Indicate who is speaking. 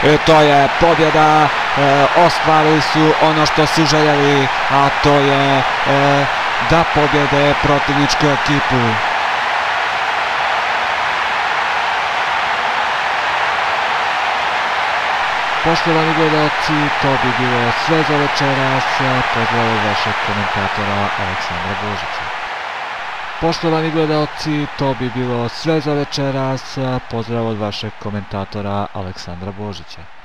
Speaker 1: To je pobjeda, ostvarili su ono što su željeli, a to je da pobjede protivničku ekipu. Poštovani gledalci, to bi bilo sve za večeras. Pozdrav od vašeg komentatora Aleksandra Božića. Poštovani gledalci, to bi bilo sve za večeras. Pozdrav od vašeg komentatora Aleksandra Božića.